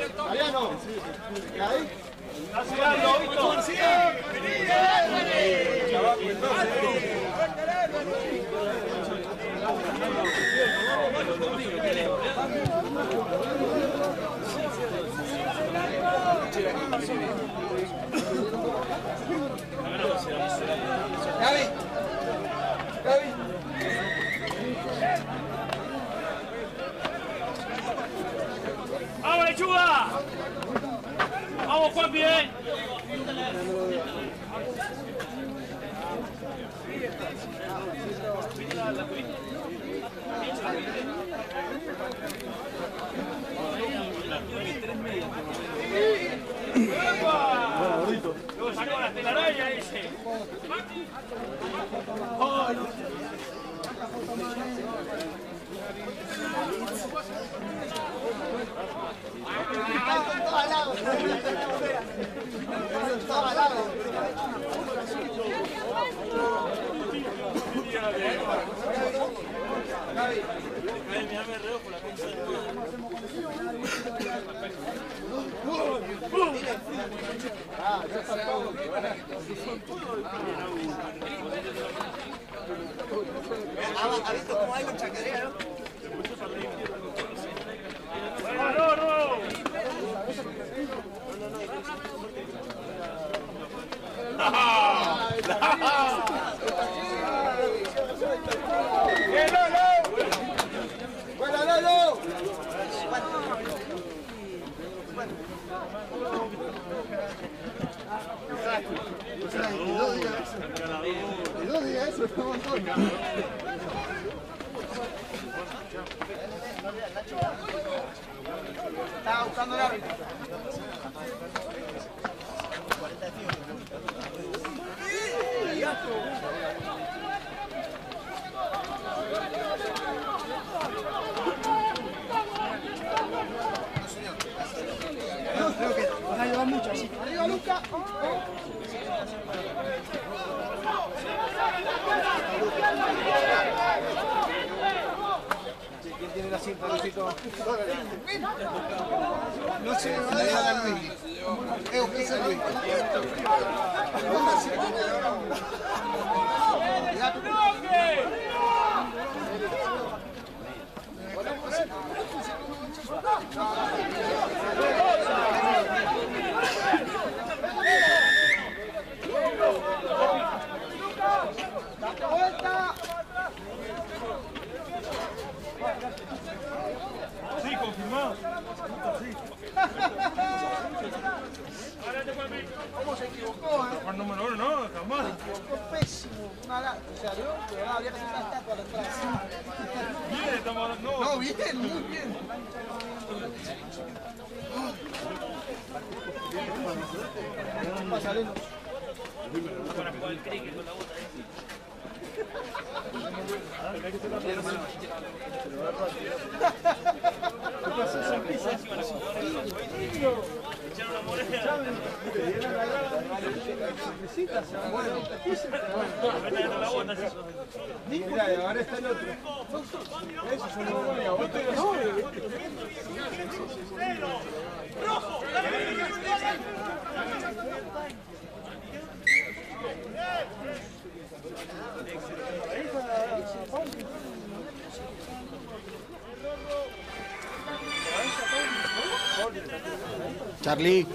Mariano. ¿Ahí? Está llegando, Víctor. Gaby. Gaby. ¡Vamos, lechuga! ¡Vamos, Juan, bien! Luego sacó la telaraña, dice. ¿Ha visto cómo hay un chacarera, no? ¡No, no! ¡Bien, Lolo! ¡Buena, Lolo! Y 2 días eso, está un montón. Estaba buscando el árbitro. No, creo que vas a ayudar mucho así. ¡Arriba, Luca! ¿Quién tiene la cinta, Lucito? No se me va a dejar a Luis. ¿Qué es Luis? ¡Date vuelta! Sí, confirmado. ¿Cómo se equivocó, Juan número 1, no, jamás. Se equivocó pésimo. Una o sea, yo, de verdad, habría que hacer una estatua a la entrada. Bien, estamos... No, bien, muy bien. Pasarelo. Para jugar el cricket con la bota, Echaron una moneda. La bota, Mira, y ahora está el otro. Eso es una moneda. ¡Rojo! Charlie.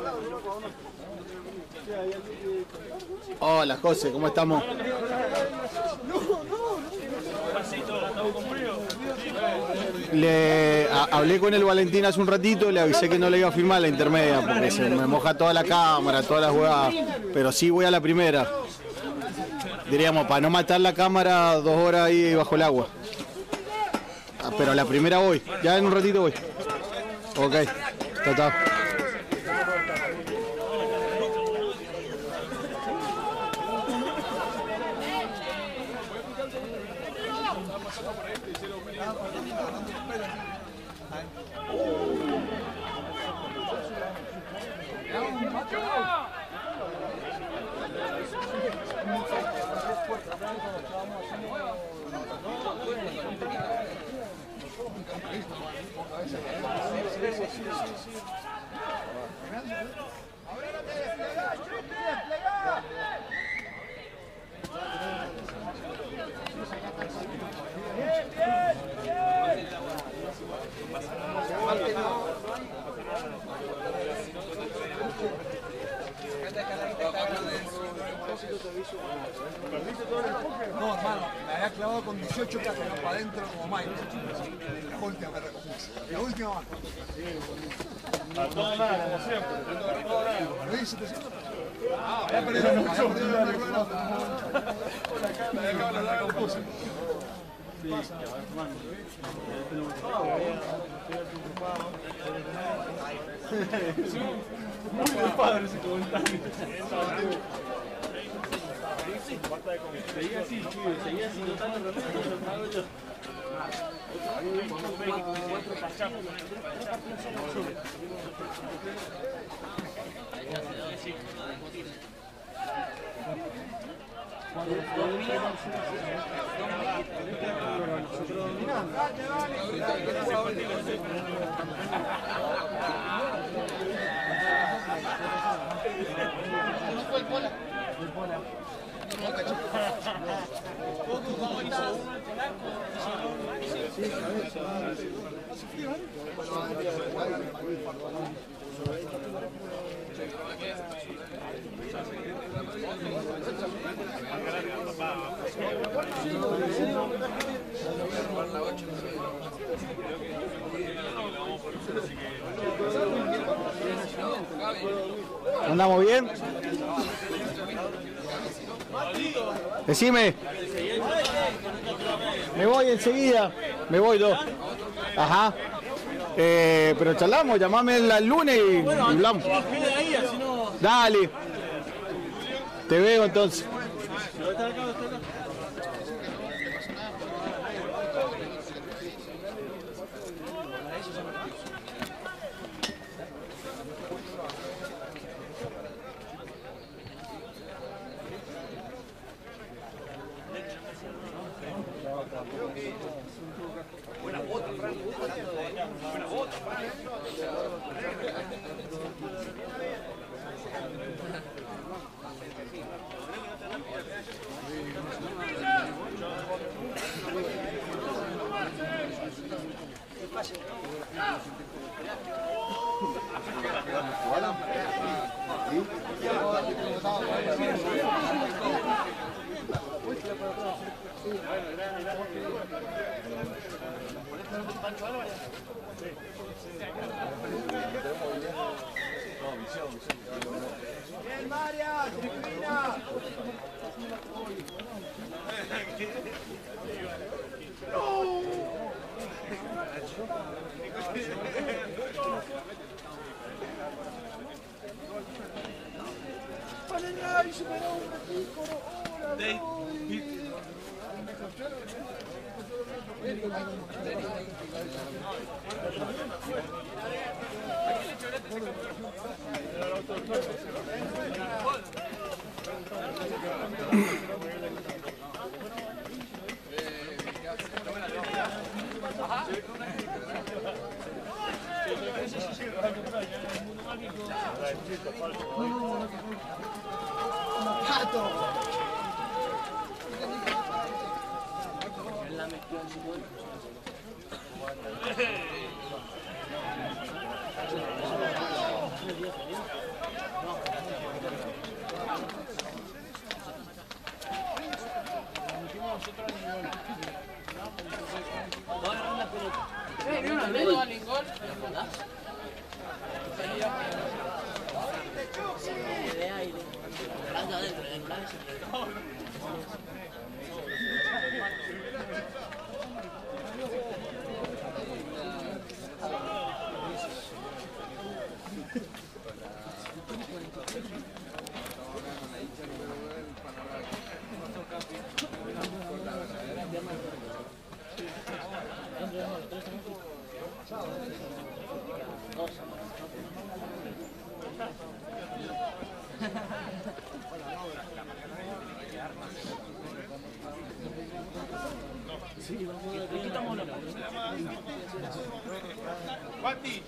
Hola José, ¿cómo estamos? Hablé con el Valentín hace un ratito, le avisé que no le iba a firmar la intermedia porque se me moja toda la cámara, todas las jugadas, pero sí voy a la primera. Diríamos, para no matar la cámara 2 horas ahí bajo el agua. Pero a la primera voy, ya en un ratito voy. Ok, chao. No, hermano, me había clavado con 18 que no para adentro como Mike. La última me recogí. La última mano. A todo nada, como siempre. ¿Lo hice? Ya perdió la rueda. La compuse. Muy padre ese comentario. Seguía así, chido, seguía así, notando remedio, lo hago yo. ¿Andamos bien? Decime. Me voy enseguida. Me voy dos. Ajá. Pero charlamos, llamame el lunes y hablamos. Dale. Te veo entonces. Bien, María, Cristina. Bati.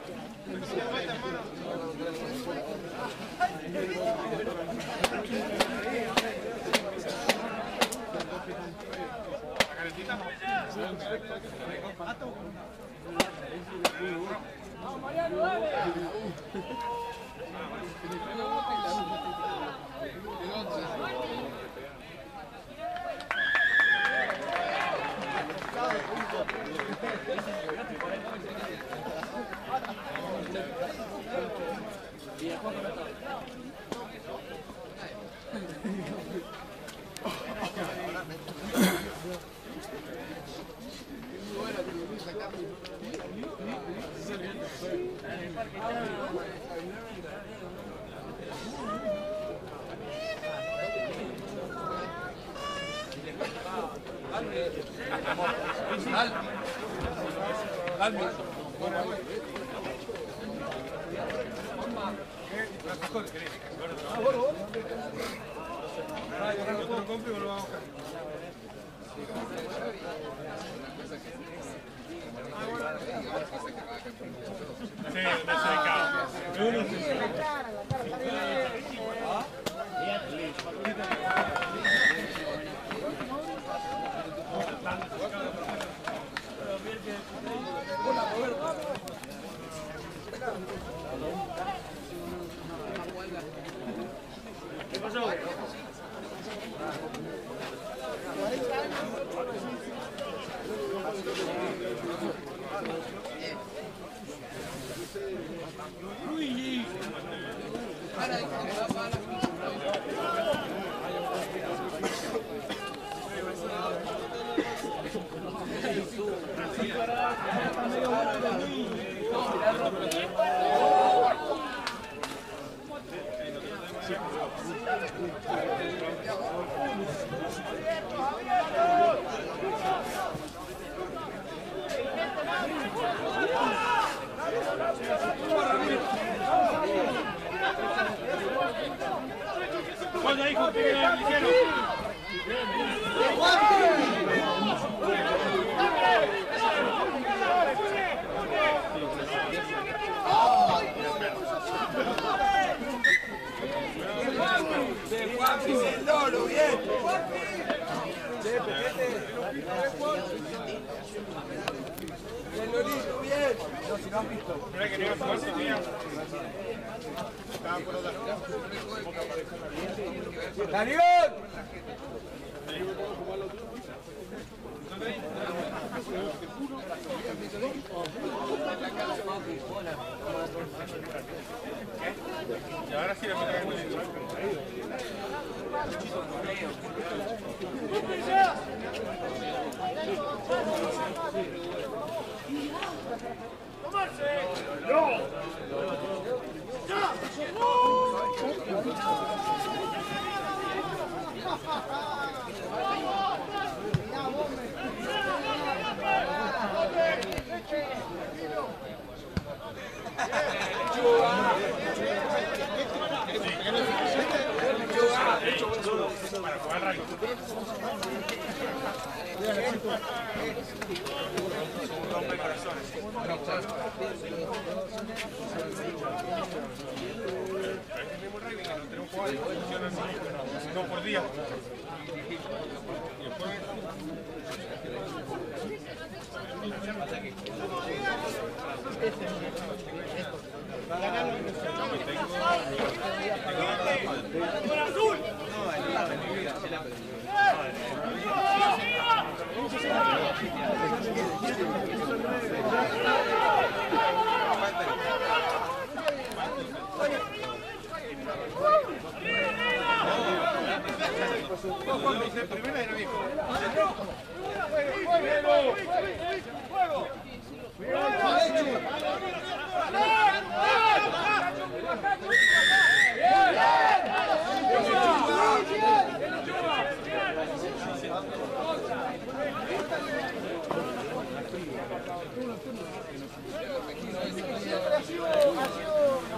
No por día.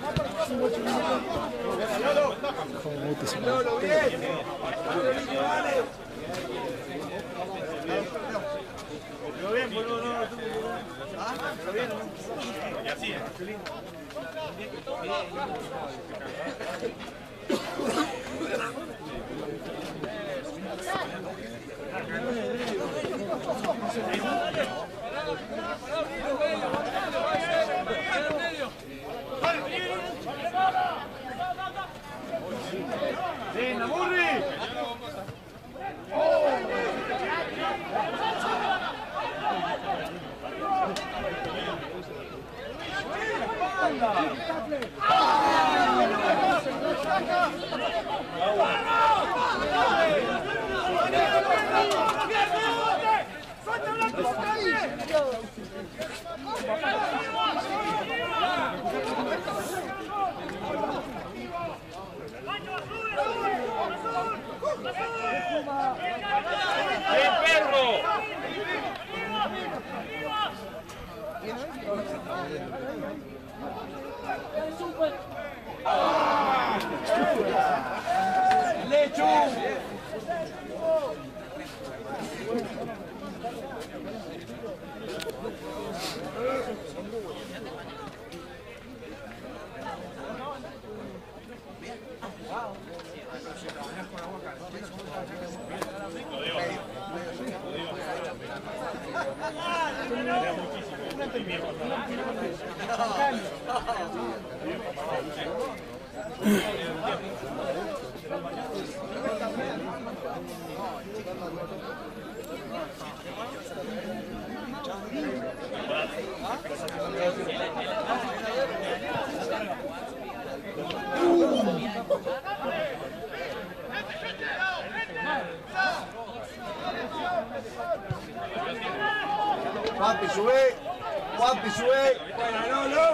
Juanpi, sube. Juanpi, sube. Bueno, no.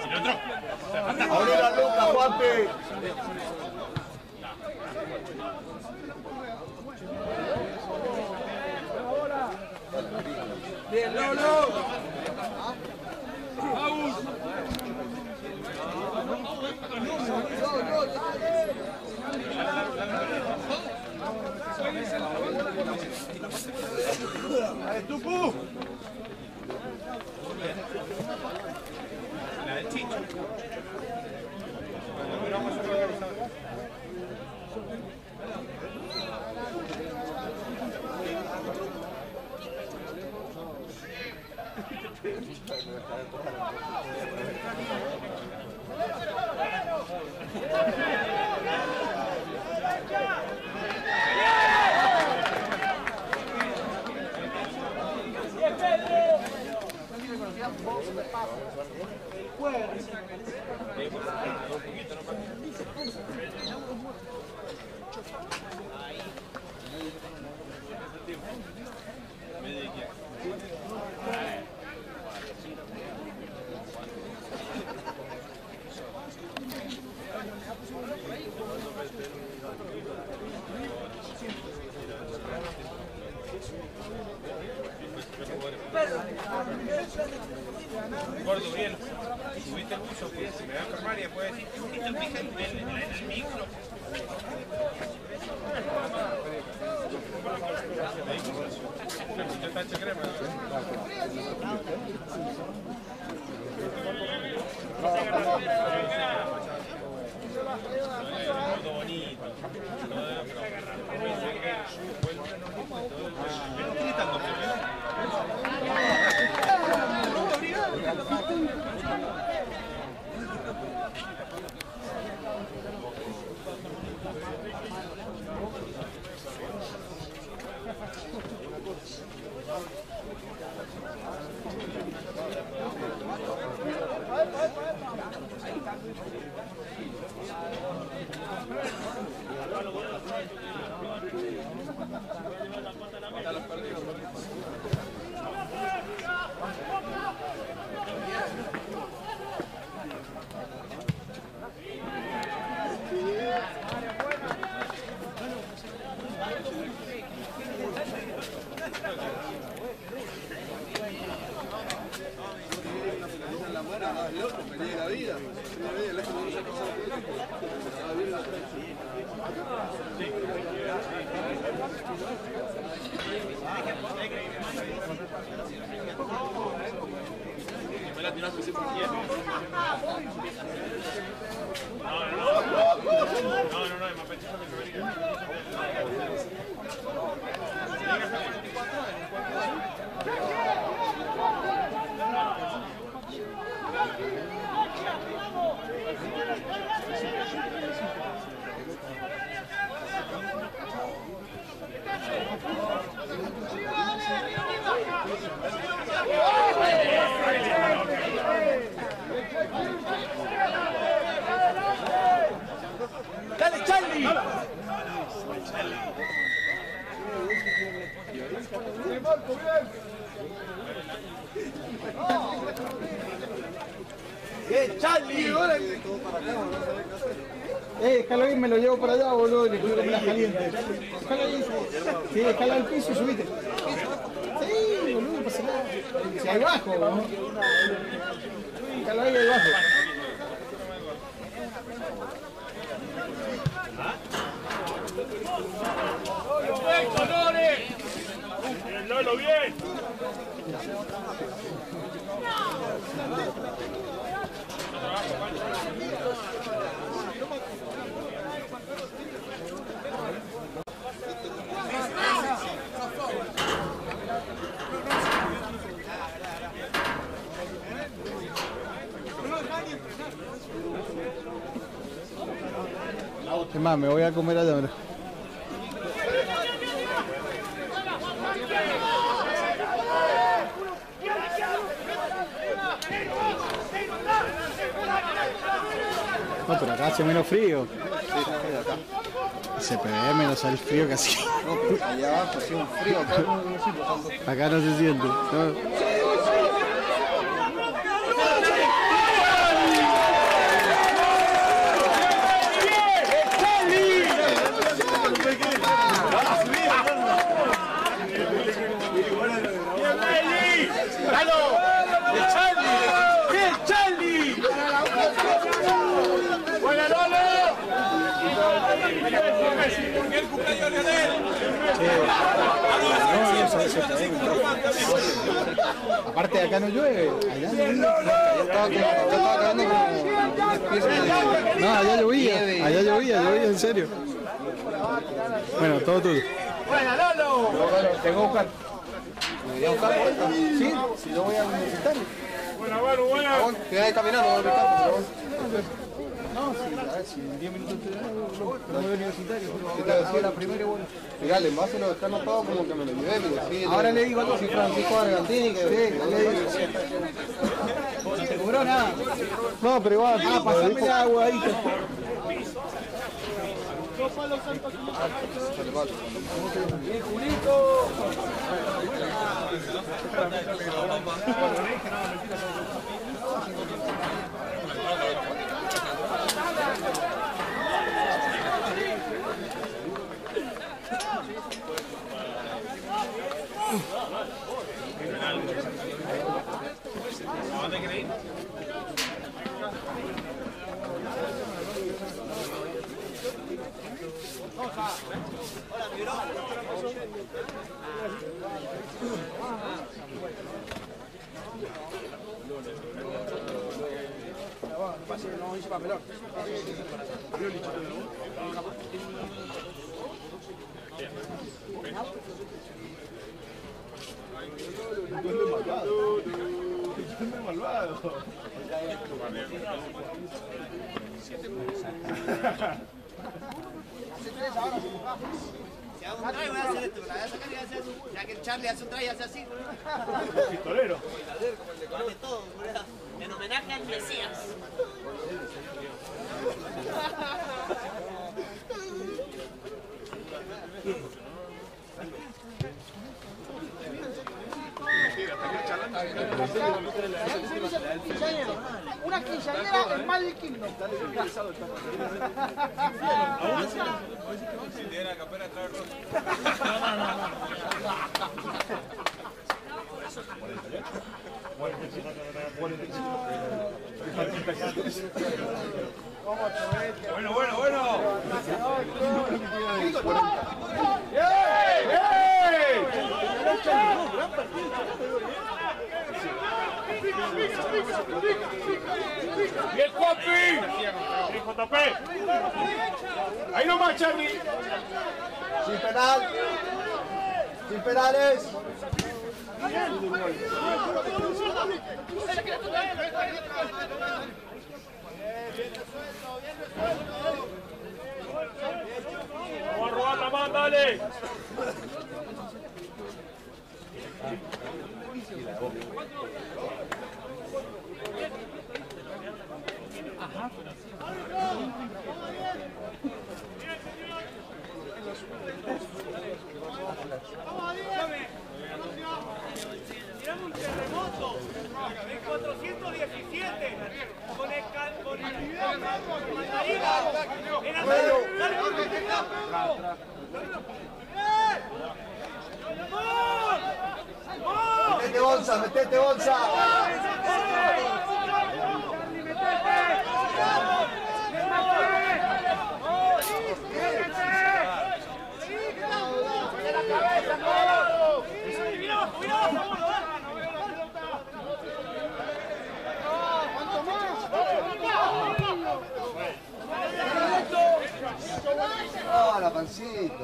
Abrí la nuca, Juanpi. Bien, no. ¡Dale, Tupu! La del Chicho. Gordo, bien. Subiste el buzo, pues me va a enfermar y después decir, ¿viste el vigente en el micro? Tache crema. Todo bonito. No tiene tanto problema. la mano, más loco, peleé la vida. No, es más pechado que debería. ¡Dale, Charlie! Charlie! Déjalo ahí, me lo llevo para allá, boludo, y le pongo las calientes. Déjalo ahí. Sí, déjalo al piso y subite. Sí, boludo, no pasa nada. Si ahí bajo, boludo. Déjalo ahí abajo. ¡El Lolo, bien! Es más, me voy a comer allá, bro. No, pero acá hace menos frío. Se ve menos el frío que así. No, pero allá abajo hace un frío, acá no se siente tanto. Acá no se siente. ¿No? Aparte de acá no llueve, allá Estaba cayendo como 10 piezas de... no, allá llovía, en serio. Bueno, todo tuyo. Tengo que buscar. ¿Me debería buscar vuelta? Sí, si no voy a universitario. Buena, buena. Quedé caminando, voy a buscar, No, sí, a ver, si en 10 minutos no voy universitario. la primera y bueno. Mirá, el envase lo dejé anotado como que me lo llevé, pero sí. Ahora le digo algo. Sí, Francisco Argantini, que sí, le digo. No te cobró nada. No, pero igual. Ah, pasame el agua ahí. Bien, Julito. ¿A dónde queréis ir? Malvado. Si hago un try voy a hacer esto, pero la voy a sacar y voy a hacer así. Ya que el Charlie hace un try y hace así. Pistolero. De todo, boludo. En homenaje al Mesías. Una quinceañera es más del Kingdom. Si tiene la capera trae rosa. Bueno, bueno, bueno. ¡Bien, Juanpi! ¡Bien, JP! ¡Ahí nomás, Charlie! Sin penal. Sin penales. Vamos a robar la mano, dale. Tiramos un terremoto en 417 con el mandarina. Metete bolsa, metete bolsa. Ah, la pancita.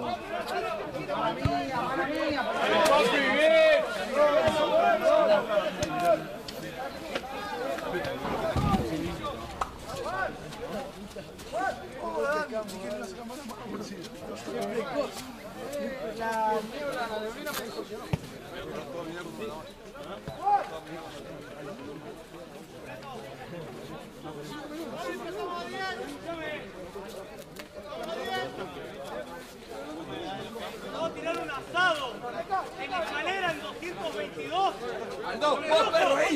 La niebla, la neblina me distorsionó. Vamos a tirar un asado en la escalera en 222. Aldo, vos perro ahí.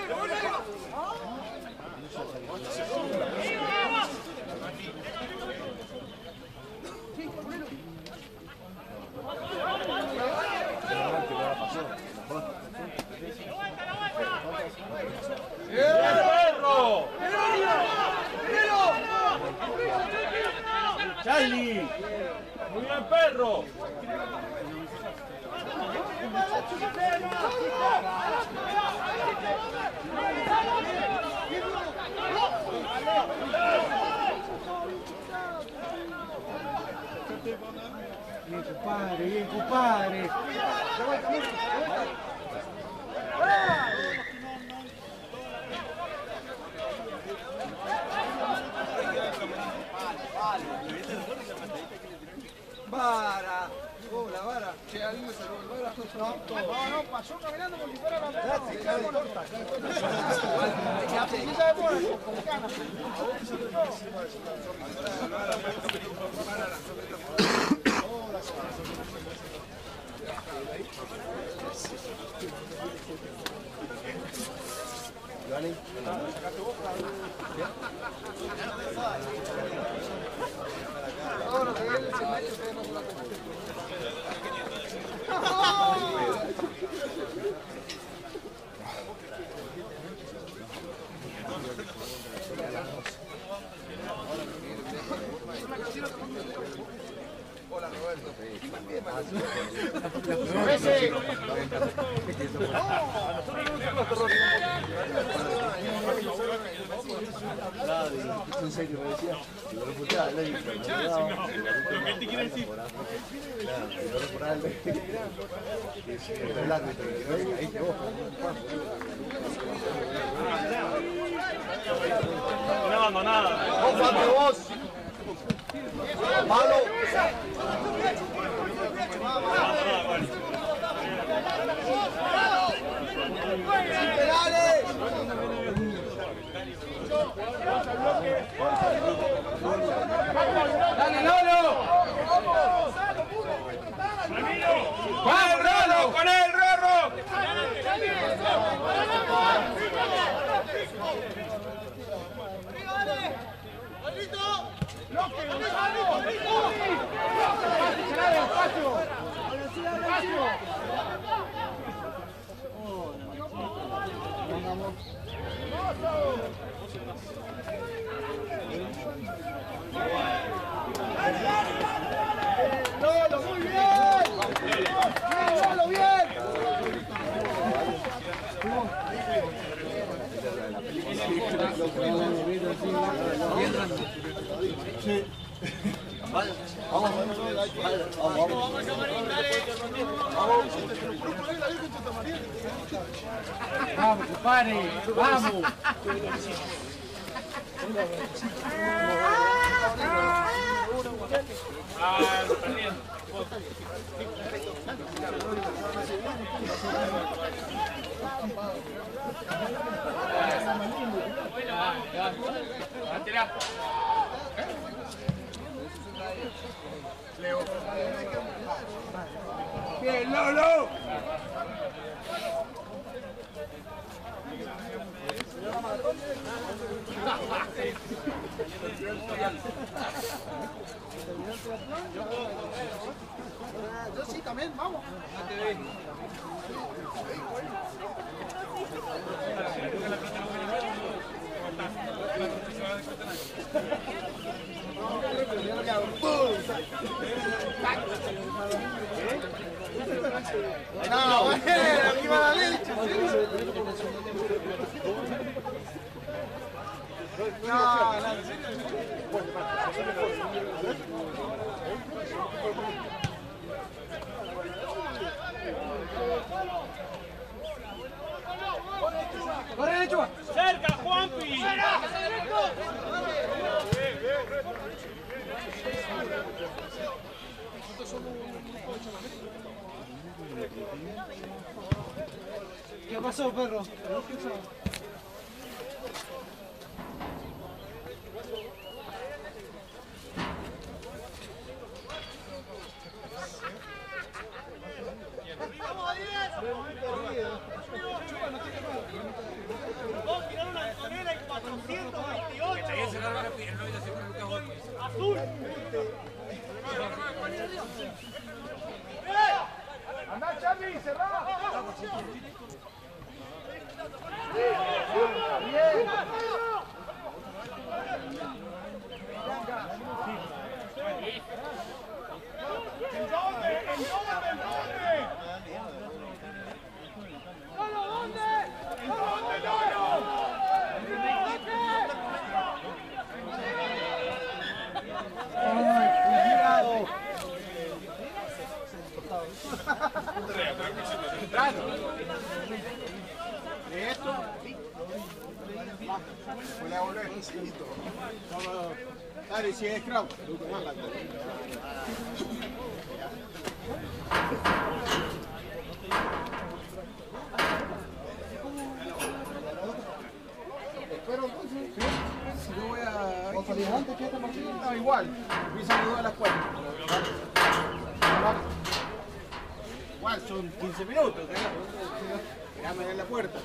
¡Perro! ¡Charlie! ¡Muy bien, perro! Bien, compadre, bien, compadre. Vara. Oh, la vara. Che, alguien me sacó el vara. No, pasó caminando como si fuera la corta. Hola, Roberto. En serio, me decía, si no lo escuchaba, le dije, Lo que él te quiere decir. Una abandonada. ¡Ófate vos! ¡Malo! ¡Sin penales! ¡Dale, Lolo! ¡Va el Rolo! ¡Con él, Rorro! ¡Lolo, muy bien! ¡Lolo, bien! Sí. Vamos, Vamos, compadre, vamos. Bien, Lolo. Yo sí también, vamos. No, bueno, aquí va la leche. ¡Corre, Lechuga! ¡Cerca, Juanpi! ¿Qué pasó, perro? Vos tiraron una Antonella en 428. Azul. ¡Andá, Charlie! ¡Cerrá! ¡Bien! ¿En dónde? ¿En dónde? ¿En dónde? ¡Lolo, dónde! ¿Dónde, Lolo? ¡Ay, cuidado! ¿De esto? Voy a volver. Dale, si es Kraut. Pero entonces, si yo voy a... ¿Vos salís antes que esta partida? No, igual. Empiezan a ayudar a las 4. Igual, son 15 minutos. Déjame en la puerta.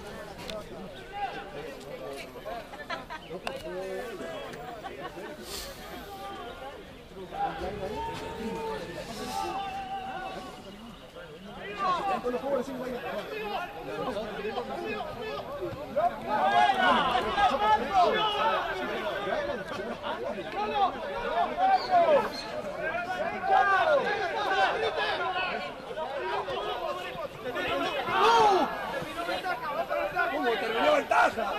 ¿Cómo terminó el taza?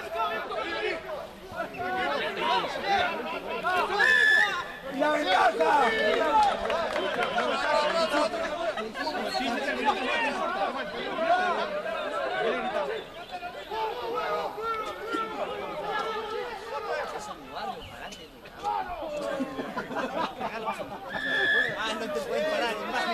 ¡La ventaja! Ah, no te puedes parar,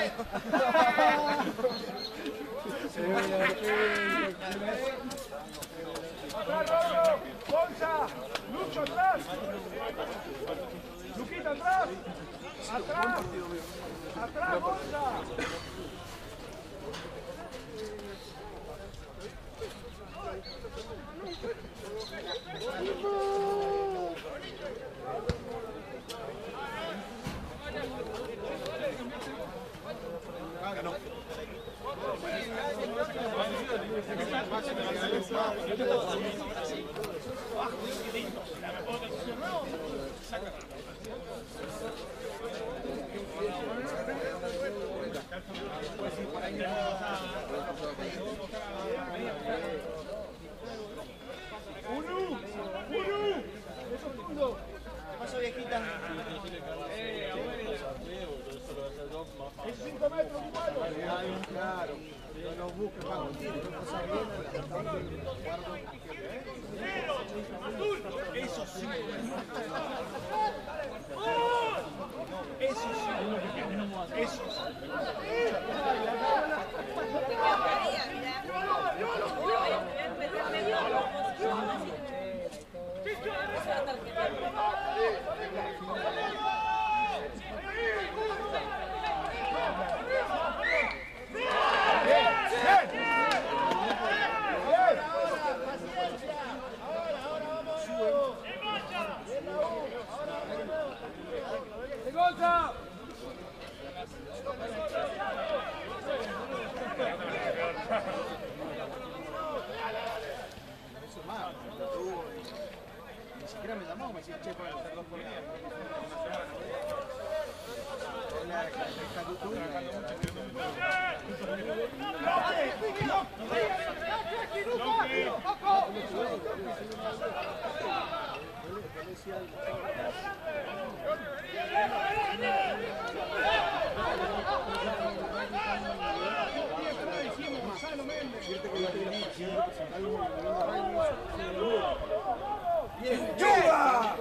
¡Atrás, Gonza! ¡Lucho, atrás! ¡Luquita, atrás! ¡Atrás! ¡Atrás, Gonza! Paso viejita. 5 metros igual. Claro. No nos busques más continuos. No pasa bien. Eso sí. Eso sí. Eso sí. Ni siquiera me llamó, me decía, che, para hacer 2 por día. ¡Yuga!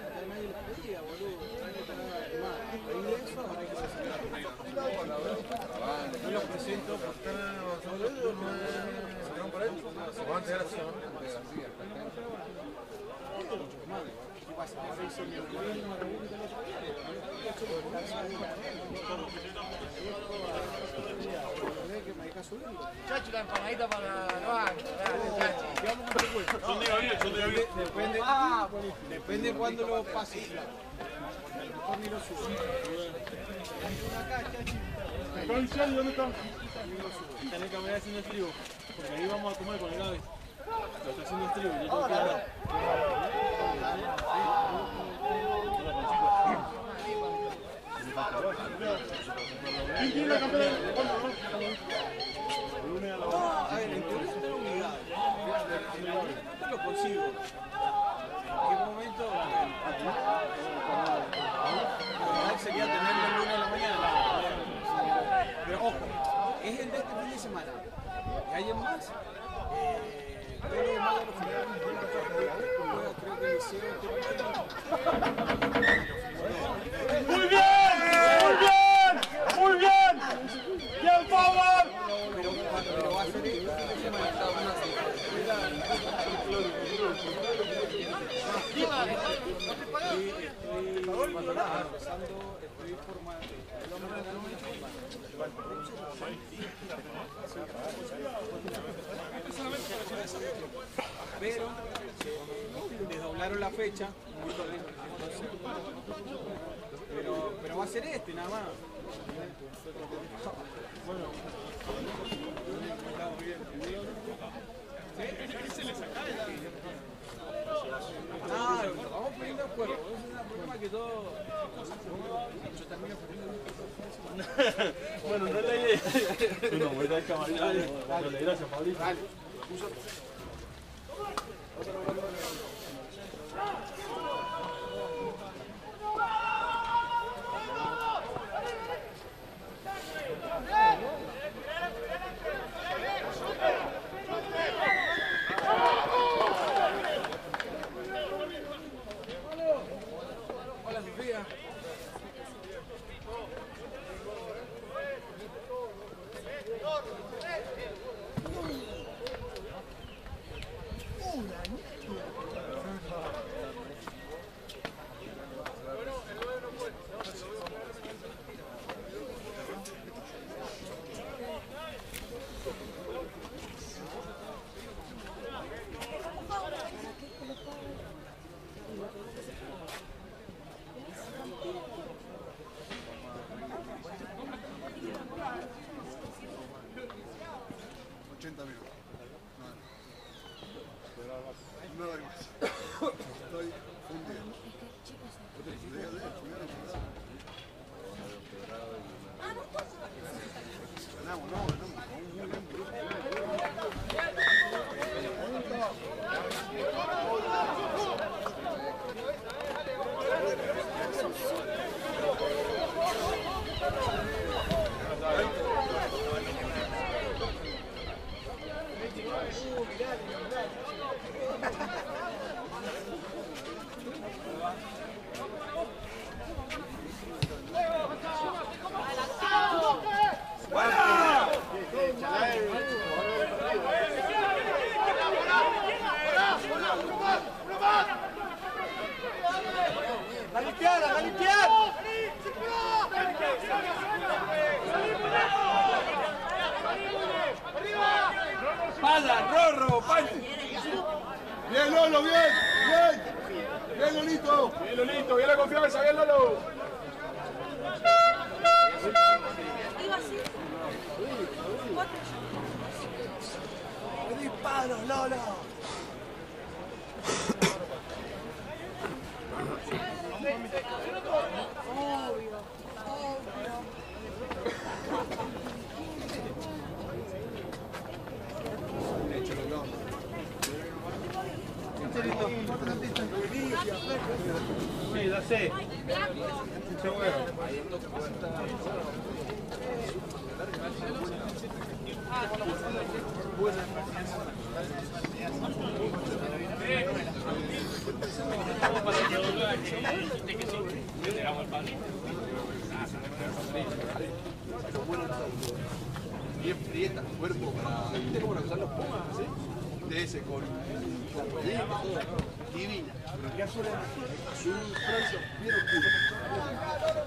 Yo los presento por Chacho, la empanadita para Noah. Son de Gabriel, son de Gabriel. Depende cuándo lo pase. A lo mejor ni lo subo. ¿Están dónde están? Están en el camarada haciendo el trigo. Porque ahí vamos a comer con el ave. Lo está haciendo el trigo. Yo tengo que dar. ¿Quién tiene la campera? A ver, en teoría estoy obligado. No lo consigo. ¿En qué momento? Lo ideal sería tenerlo el lunes a la mañana. Pero ojo, es el de este fin de semana. ¿Y hay más? Todos los demás los finales creo que el liceo. ¡Muy bien! ¡Muy bien! ¡Muy bien! ¡Bien, Power! Pero va a ser este fin de semana. Estoy formando. Pero desdoblaron la fecha, pero va a ser este nada más. Bueno, claro, vamos poniendo de acuerdo. Es un problema que todo. Yo termino perdiendo. Bueno, no es la idea. Bueno, voy a dar camarada. Dale, gracias, Fabricio. Dale. Hola, Sofía. No doy más. Estoy fundido. Ganamos, no, ¡La limpiada, la limpiada! ¡Pala, Rorro, pala! Bien, Lolo, bien, bien. Bien, Lolito. Bien, Lolito, bien la confianza, bien, Lolo. ¡Disparos, Lolo! Sí, ya sé. Qué bueno. Bien prieta, cuerpo para... ¿Viste cómo lo usan los pumas, así? De ese con pollito, todo. Divina. Pero qué azul es un Francia bien oscuro.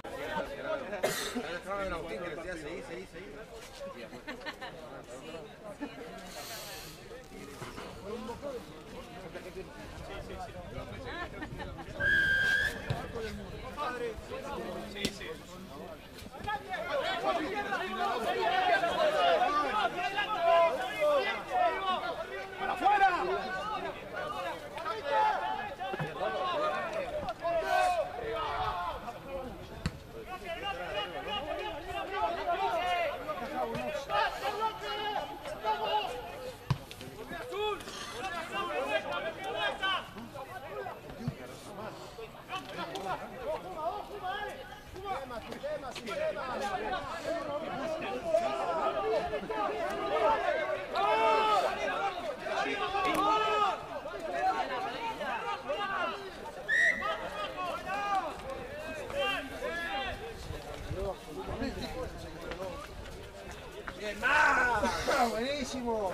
¡Bien, más! ¡Buenísimo!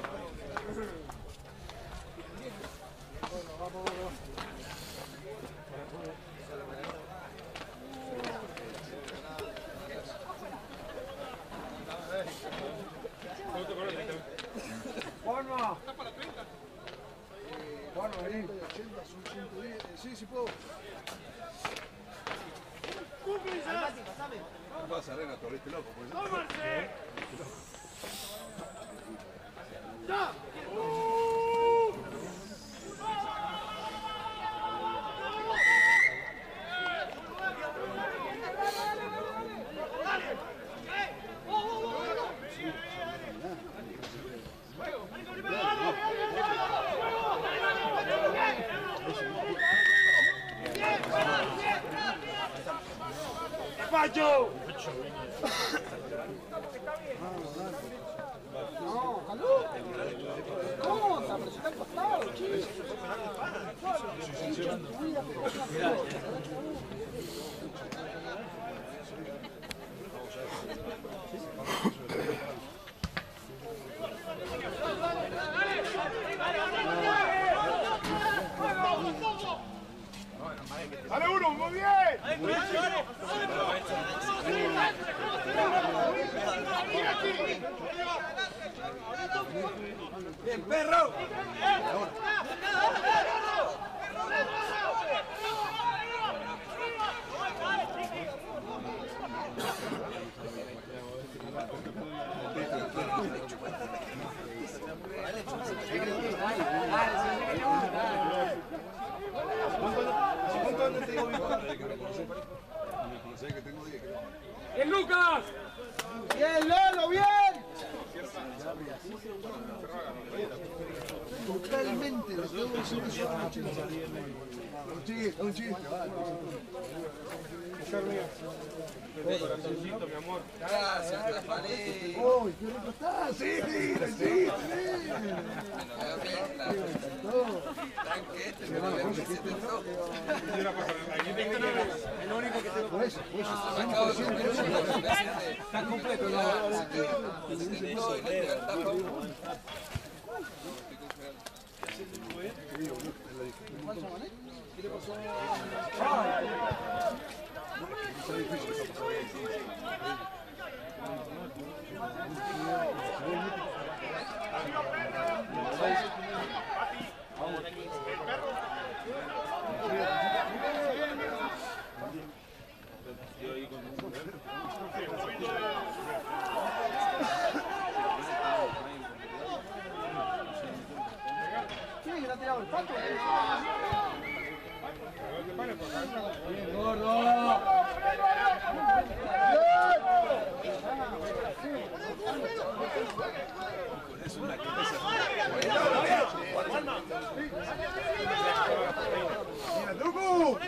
Juanma. Juanma, vení. 80, son 110. Sí, sí puedo. No pasa, Renato, viste loco. ¡Pacho! No, calor. ¿Cómo? Te apresó al costado, chico. ¡Dale uno! ¡Muy bien! ¡Bien, perro! dónde te digo mi padre? Que me conocés que tengo 10. ¡El Lucas! ¡Bien, Lolo, bien! Totalmente, lo tengo que decir que son un chiste, vale. Corazoncito, mi amor. Gracias, Rafael. ¡Uy, qué rico está! ¡Sí, sí! El único que tengo por eso. Está completo, ¿no? ¿Qué le pasó? ¿Quién le ha tirado el pato? ¡Bien, gordo! ¡Mira, Tucu!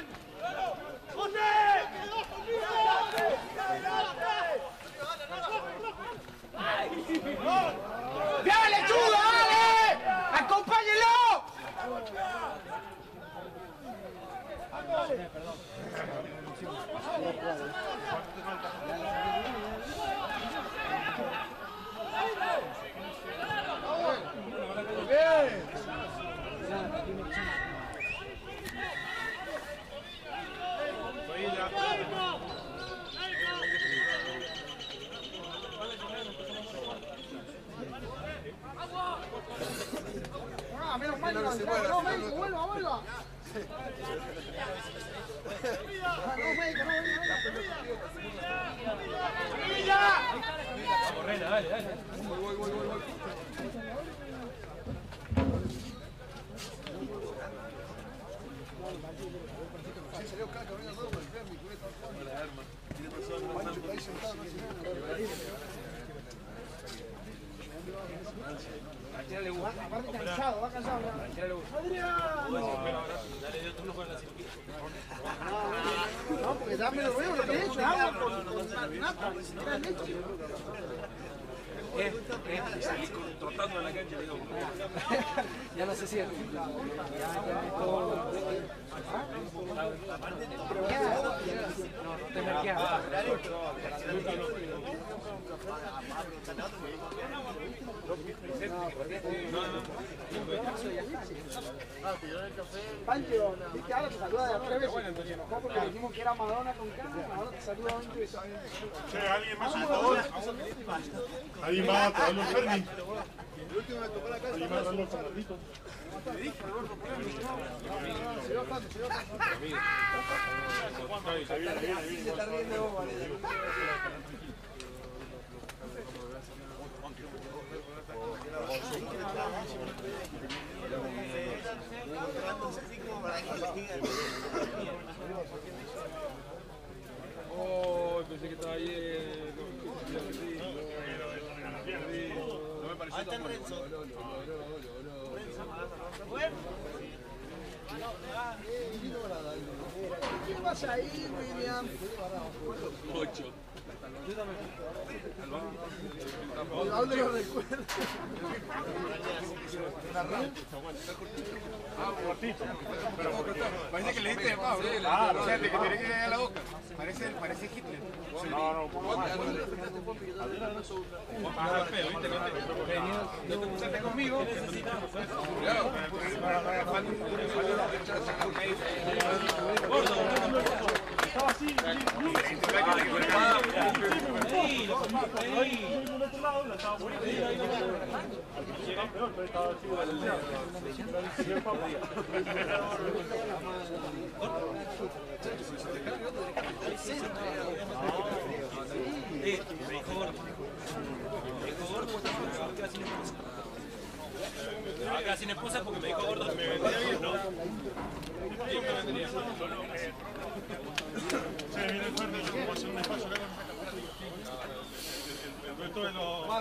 ¡Viene lechuga, dale! ¡Acompáñelo! Ah, menos mal que no, médico, vuelva, vuelva. No, médico, no, Correla, dale, dale. Voy. Sí, salió caca, venga todo para el mi cubeta. ¿Qué le pasó a Pancho? Está ahí sentado, no hace nada. aparte cansado, va cansado. ¡Adrián! Dale, yo tú no juegas la cirugía. No, porque dame lo veo, lo que he hecho, agua con nata, era leche. Salí trotando en la cancha y digo, Ya no se siente. No te merqueas. Pancho, viste, ahora te saluda de 3 veces. Porque dijimos que era Madonna con cámara, ahora te saluda 20 veces. Che, ¿alguien más, por favor? ¿Alguien más a traerlo, Fermi? El último me tocó la casa. ¿Alguien más a traerlo, Fernandito? Se está riendo de vos, Valeria. oh, pensé que estaba ahí. No me pareció tan bueno. ¿Qué pasa ahí, William? 8. ¿A dónde lo recuerdo? Parece que le diste de Pablo. Claro. O sea, que tiene que ir a la boca. Parece Hitler. No, No te pusiste conmigo. Gordo, estaba así. Ahí, lo comiste ahí. Por otro lado, la estaba poniendo ahí. Llega peor, pero estaba así. Me dijo gordo. Me dijo gordo, me quedé sin esposa. Me quedé sin esposa porque me dijo gordo que me vendría bien, ¿no? Yo me vendría.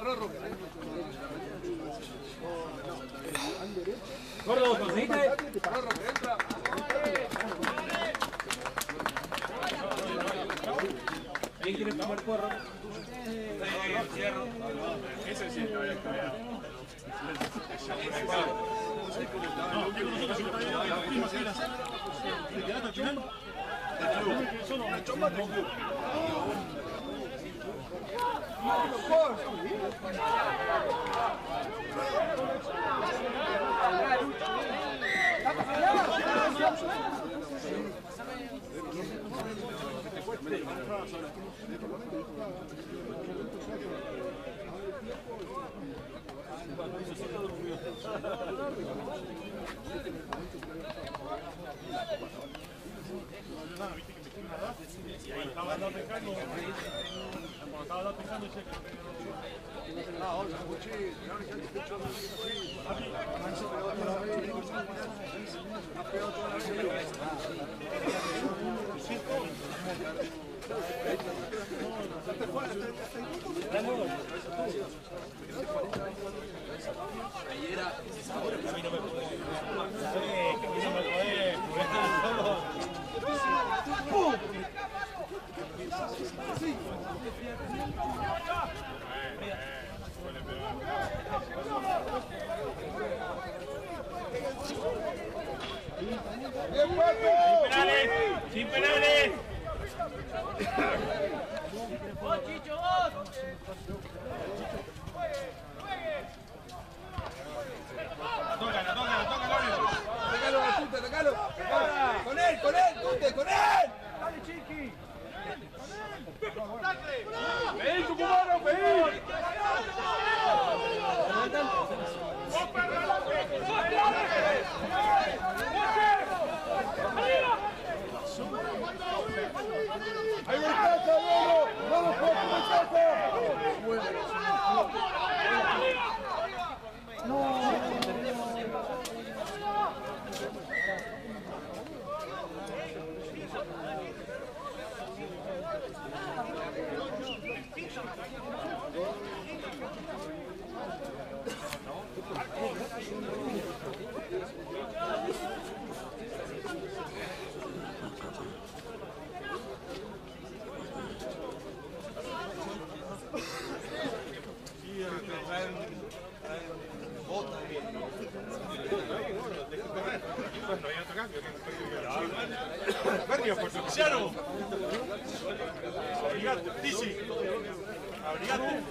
Gordo, ¿conseguiste? ¿Quién quiere tomar porro? Ese sí, no había cambiado. ¡Sin penales! ¡Vos, Chicho, vos! ¡Tocalo! ¡Con él, Tute, con él! ¡Dale, Chiqui! ¡Pedí, Tucumano, pedí! ¡Ahí está, ¡vamos, Luciano. Abrigate, Tizi. Abrigate.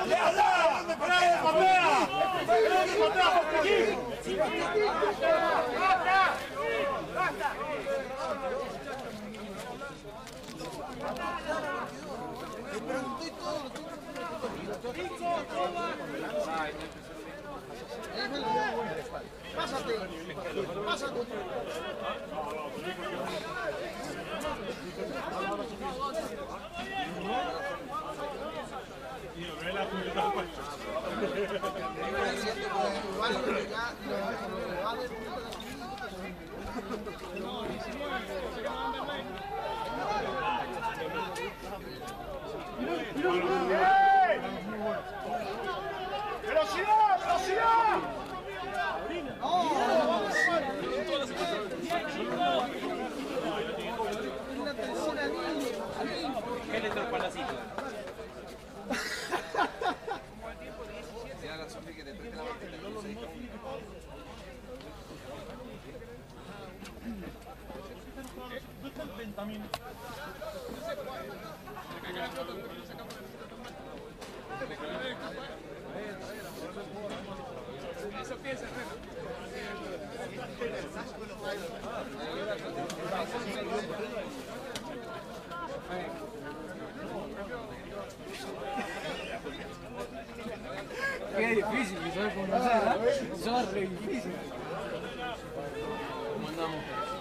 ¡Patea! Pásate. Pásate. ¡Velocidad! ¡Velocidad! ¿Qué le entró el palacito? Eso piensa, Qué difícil, ¿sabes cómo no sé? Eso es re difícil. ¿Cómo andamos?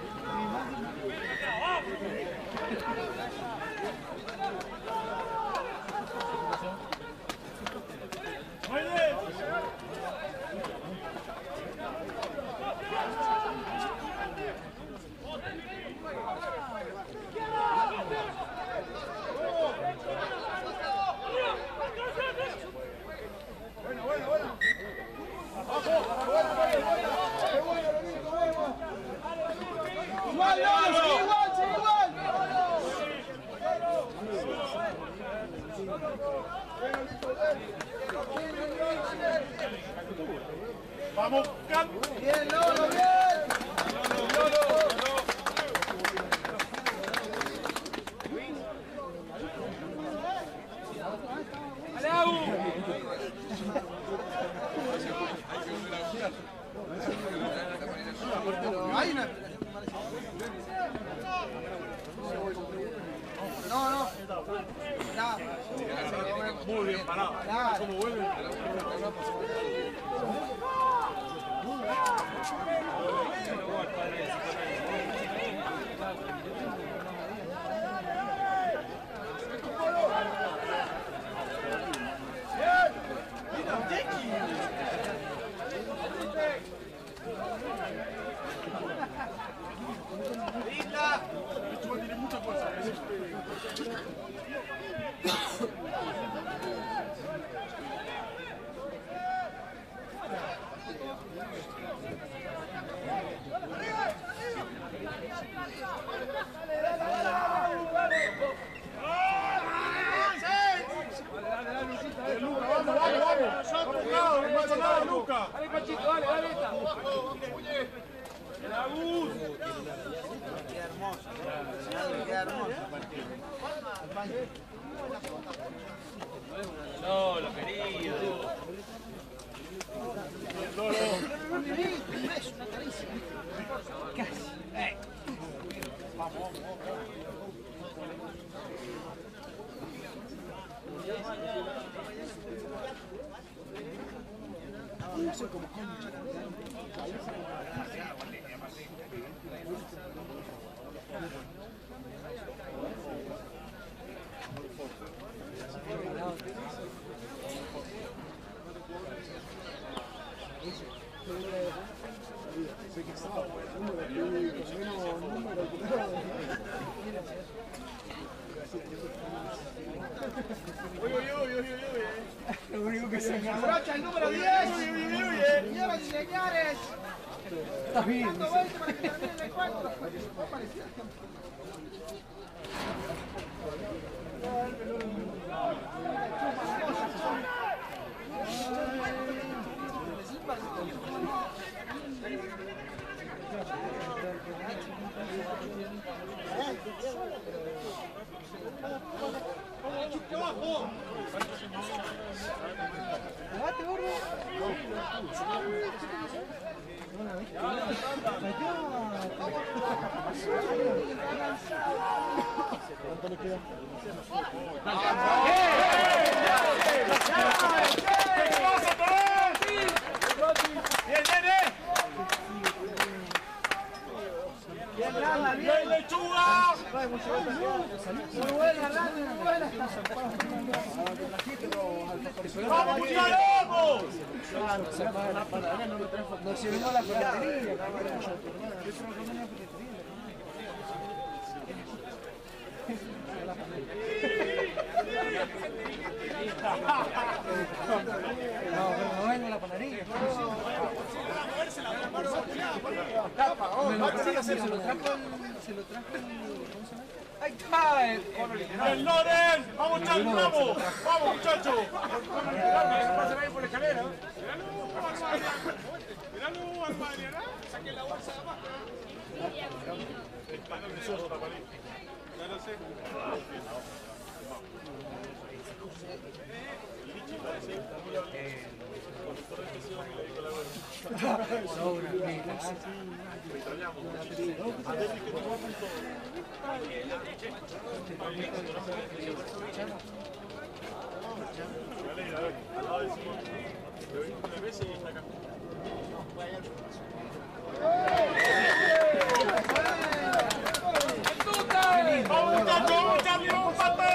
¡Vamos! ¡Bien, Lolo, bien! Hay una... No, no. Nada. Muy bien parado. ¿Cómo vuelve? Tiene mucha fuerza. Luca. Dale, Pachito, dale, dale esta. El Agus. Qué hermoso. Qué hermoso partido. No, lo querido. Un beso, una caricia. Casi. Vamos. No sé cómo concha. Lo único que se me abrocha el número 10. Señoras y señores. Está bien. ¿Cuánto veis para que termine el encuentro? ¿Cuánto le queda? ¡Vamos, vamos! Nos sirvió la ferretería. No vengo a la panadería. Se lo trajo ¿cómo se llama? ¡Ahí está! ¡El Loren! ¡Vamos, Charlie, vamos! ¡Vamos, muchachos! Pasan ahí por la escalera. Miralo al Mariana. Saquen la bolsa de abajo. Ya lo sé. ¡Vamos, muchachos! ¡Charlie, vamos, Pato!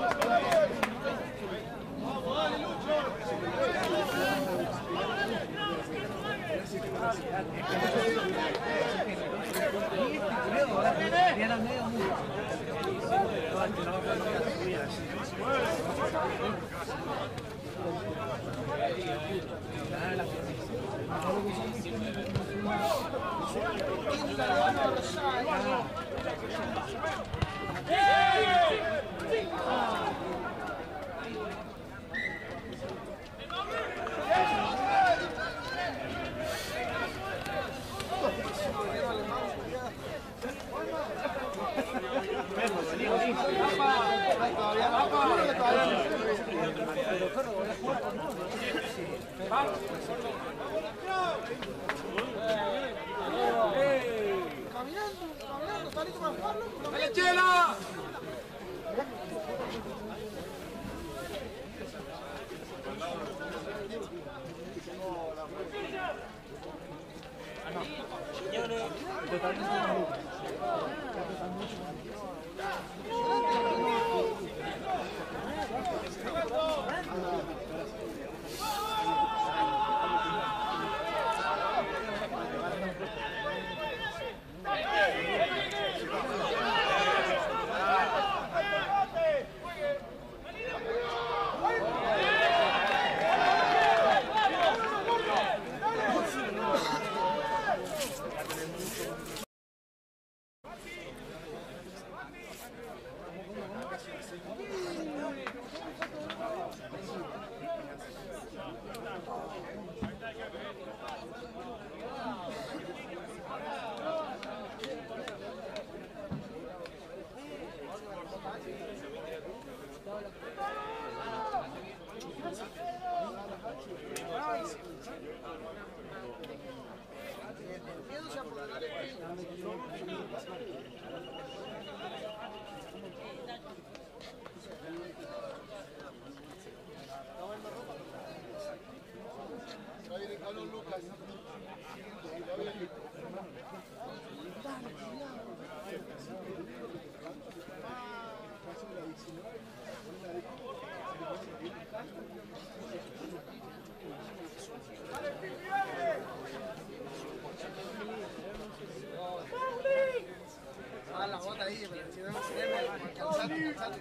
La bota ahí, pero si no se debe alcanzar.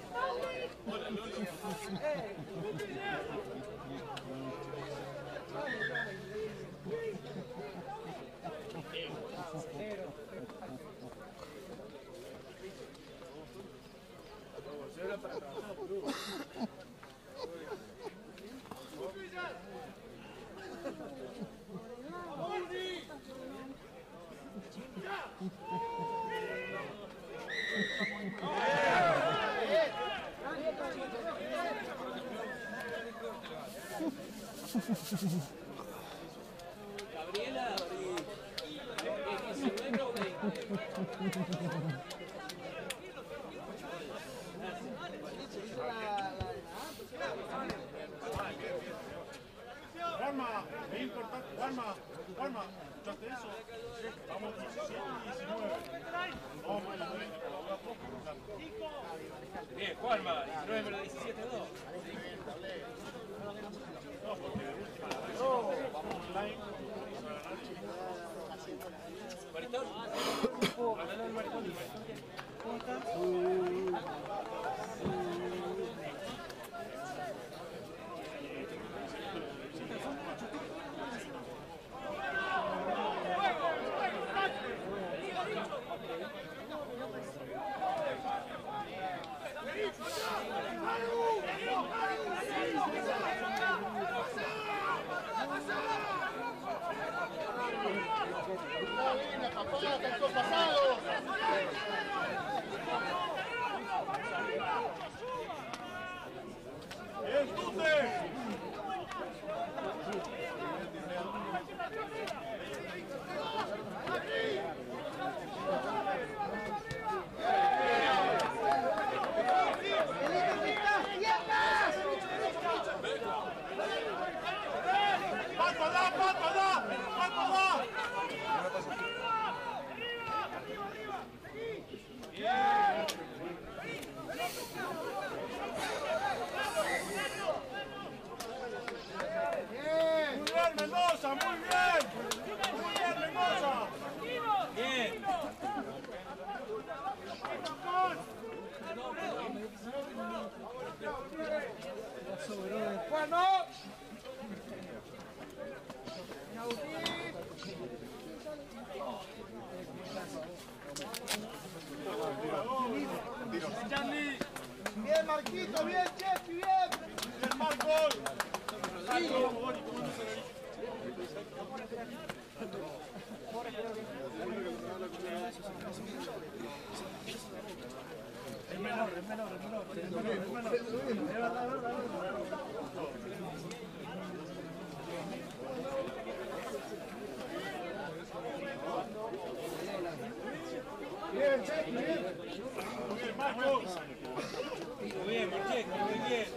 Gabriela, 19 o 20. Juanma, es importante. Juanma, ¿escuchaste eso? Vamos 17 y 19. Vamos por la 20, por la poco. Juanma, 19 pero 17-2. Maritón. Hablando del Maritón. ¿Cómo estás? Mendoza, muy bien. Muy bien, Mendoza. Bien. Bueno. Bien, Marquito, bien, Chefi, bien. Bien, Marcos. Es menor. Bien, Chefi, bien. Muy bien, Marcos. Muy bien, Marcheco, muy bien.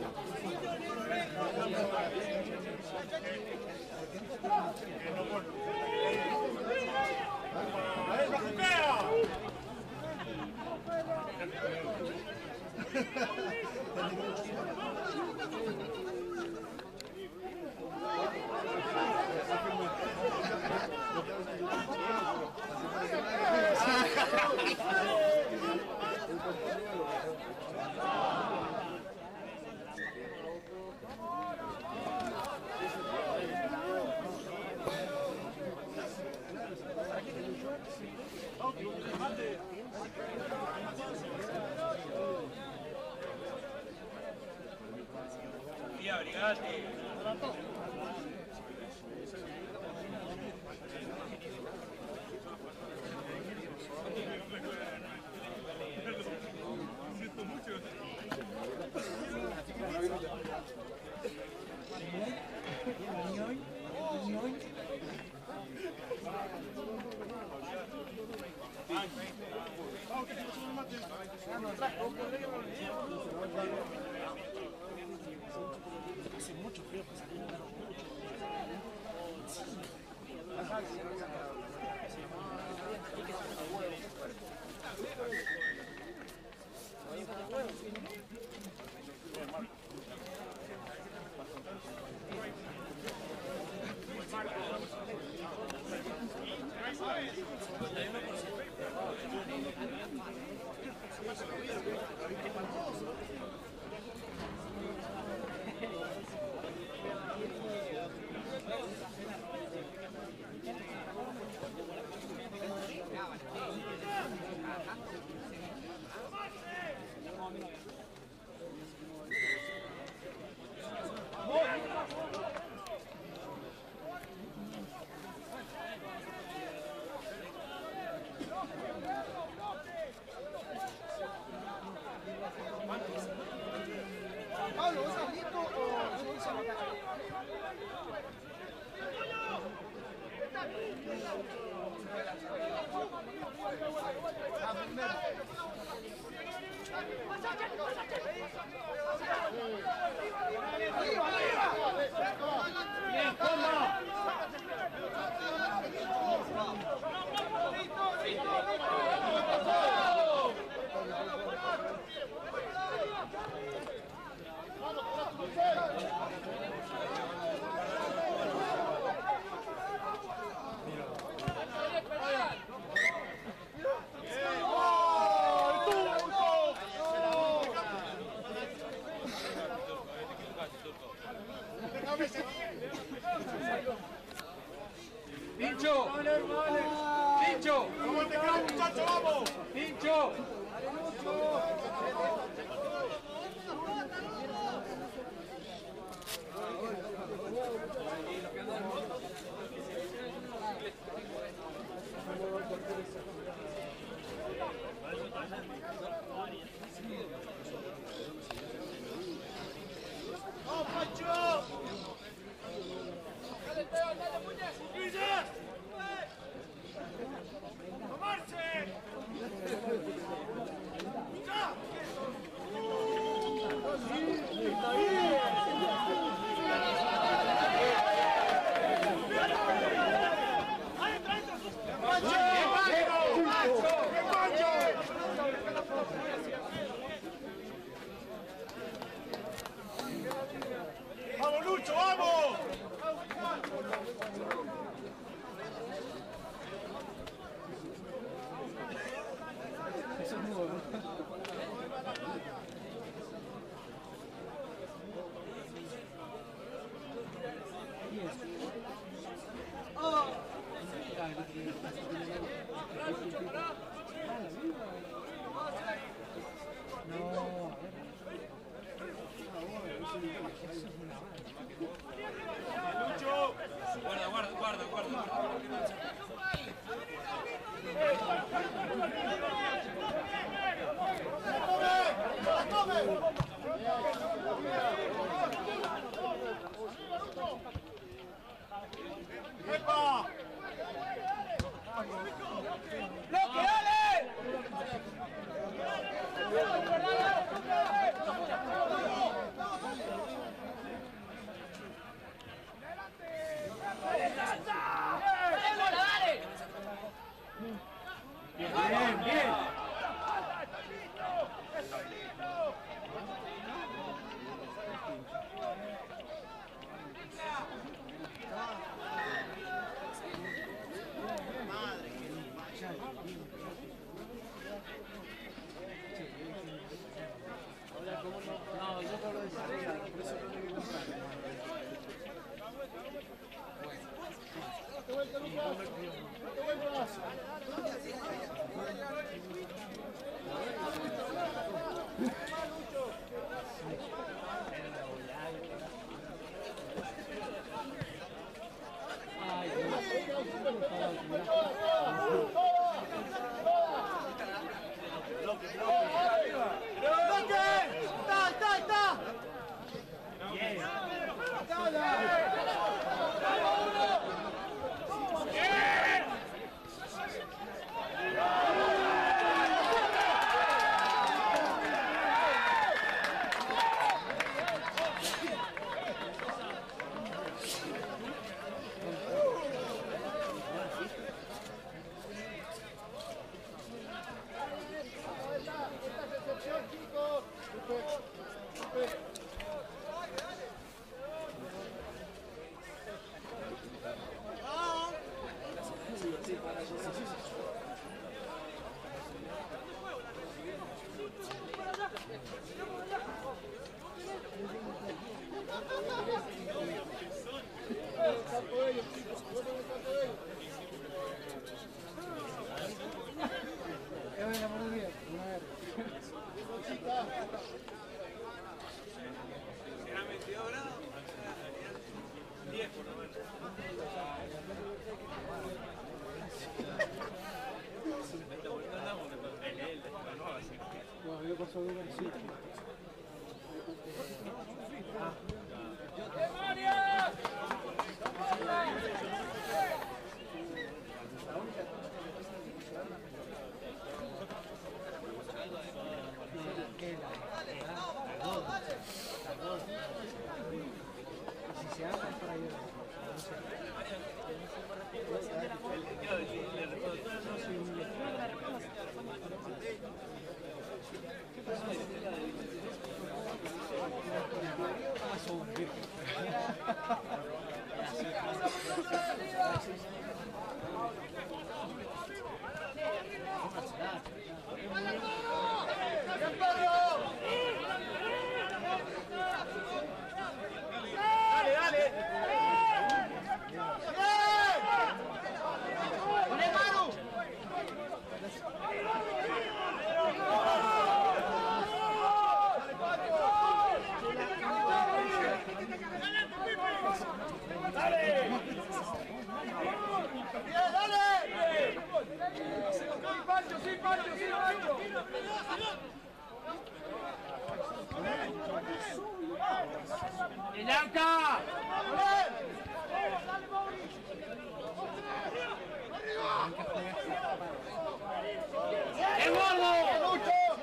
Mira, brigate. Hace mucho frío para salir. Pablo, ¿es abierto o se dice la cara? Bien, toma. ¡Pincho! ¡Pincho! ¡Vamos, te quedas, muchachos, vamos! ¡Pincho! ¡Vamos, Pancho! ¡Dale, Teo, dale, muñeca! ¡Guilla! ¡Tomarse! ¡Ya! ¡Vamos, Lucho, vamos! Lucho. Guarda. ¡Epa! ¡Bloque, dale! Bien. ¿Será 22 grados? 10 por lo menos. ¡Dale! ¡Peñanca! ¡El gordo!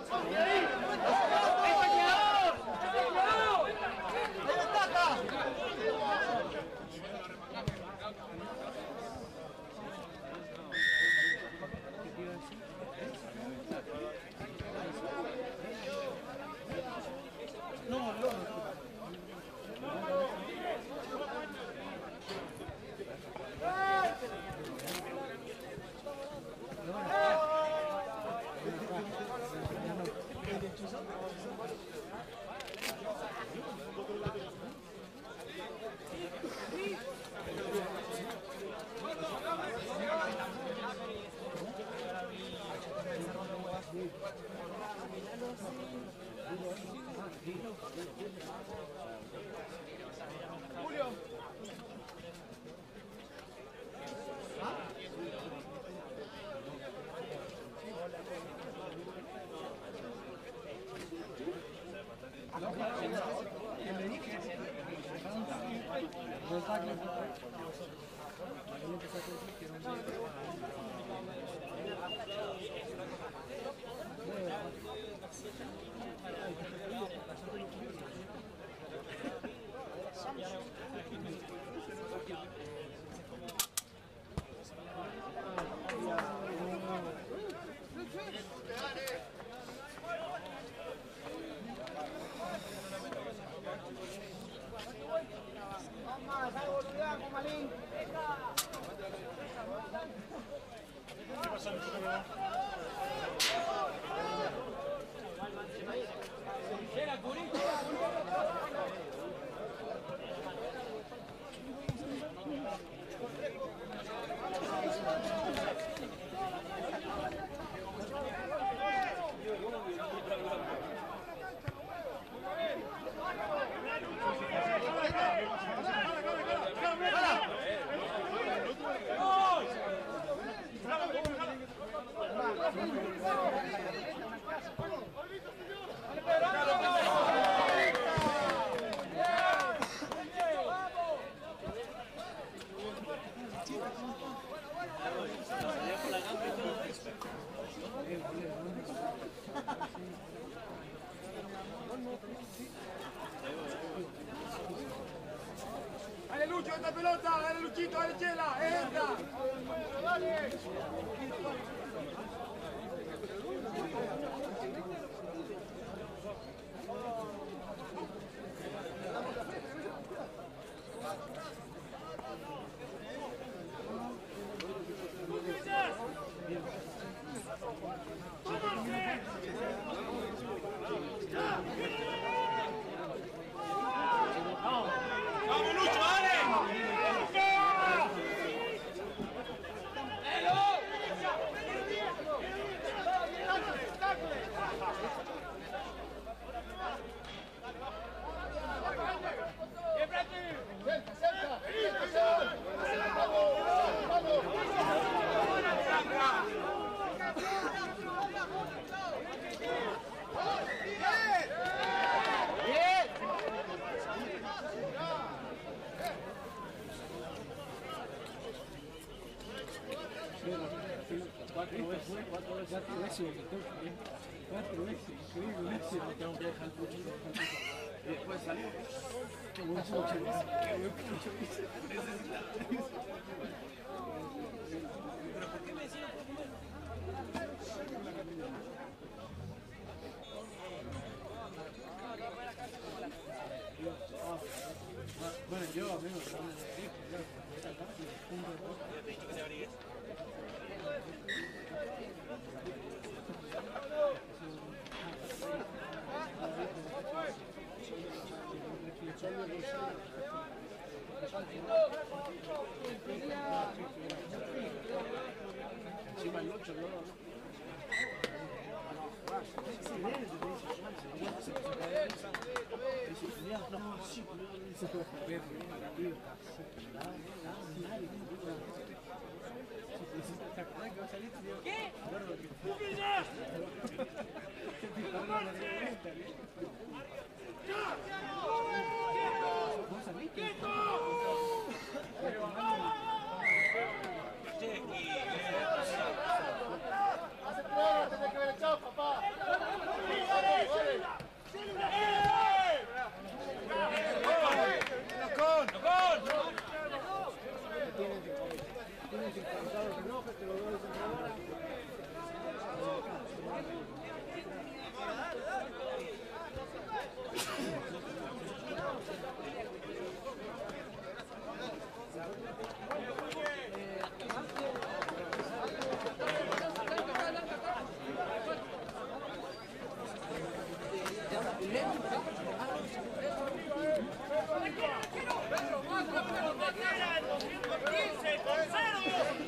Julio. ¡Dale, Lucho, esta pelota! ¡Dale, Luchito! ¡Dale, Chela! ¡Entra! ¡Dale! ¡Vamos, Lucho, dale! Cuatro veces, increíble, lo tengo que dejar poquito. Y después salir. Qué buen pucho, ¿Pero por qué me decían no puedo Bueno, yo a mí me gusta esta parte, punto de todo. te he dicho que se abrigue. Encima el 8, ¿no? ¿Qué?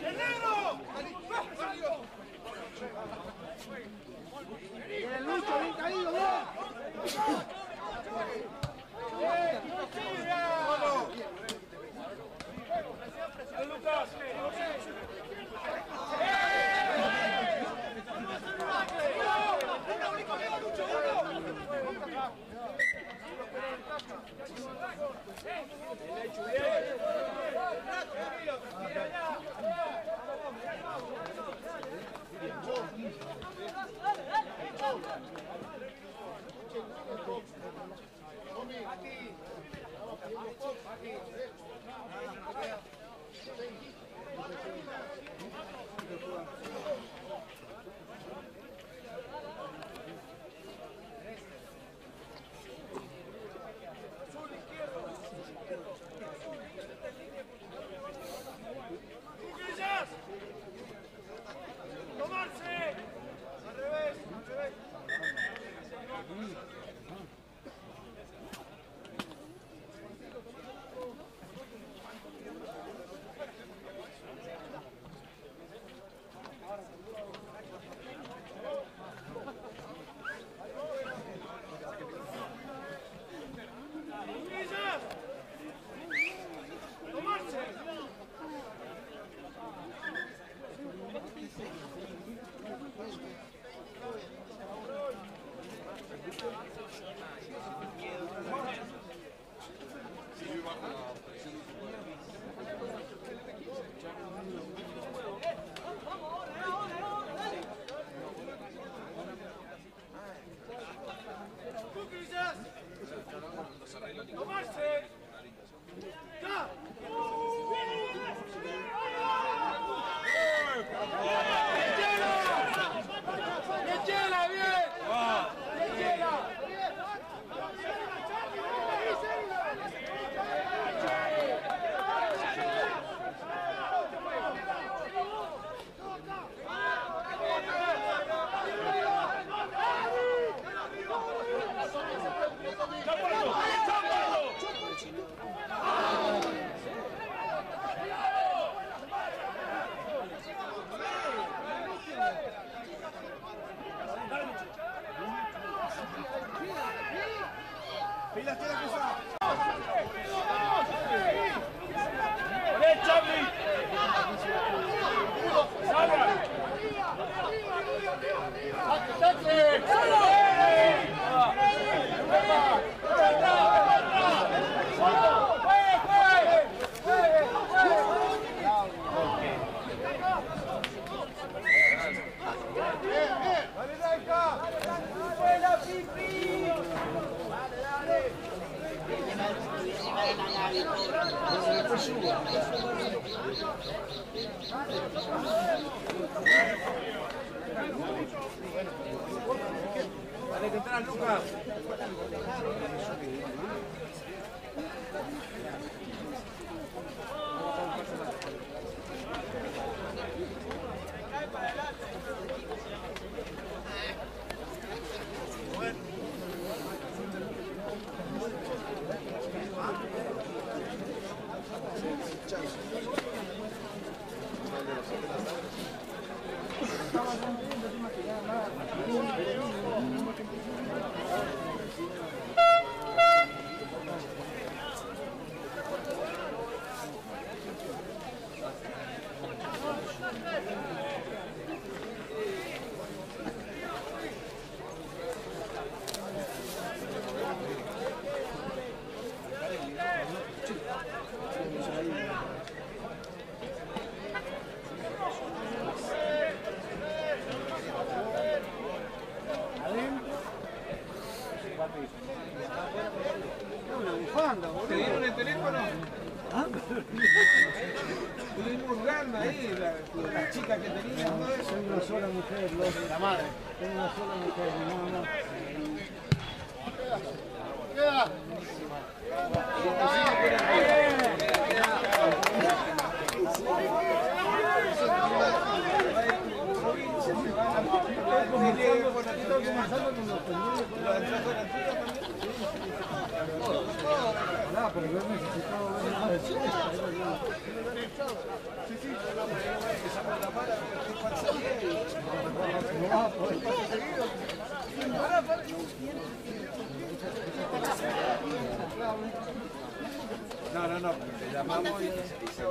Bien, Lucho, bien caído, bien. Dale que entrar, Lucas. ¿Te dieron el teléfono? ¿Ah? Estuvimos buscando ahí la chica que tenía. Soy una sola mujer, la madre. Soy una sola mujer, no. Queda. Pero yo necesito No, te llamamos y se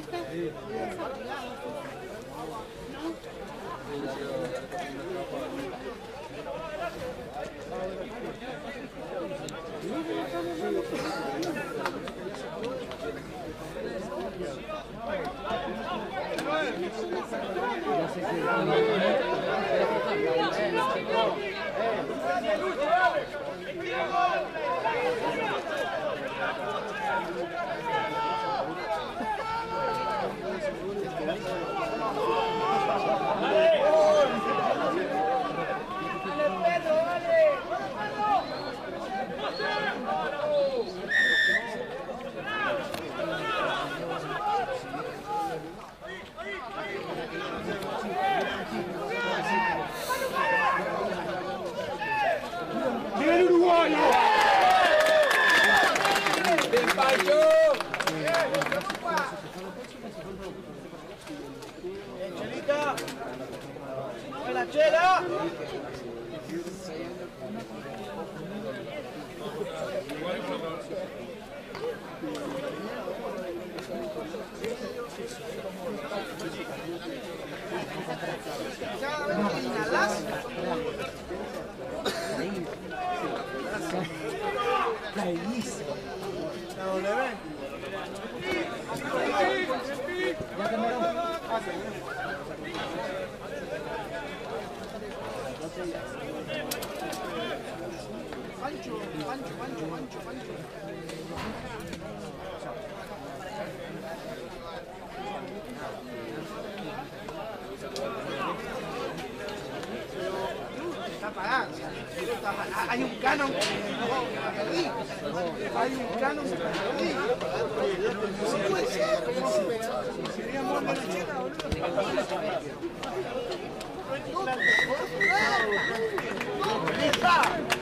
Chelita, buena Chela. Pancho. Está apagado. Hay un canon. Hay un canon. No puede ser. Queríamos ver la chela, boludo.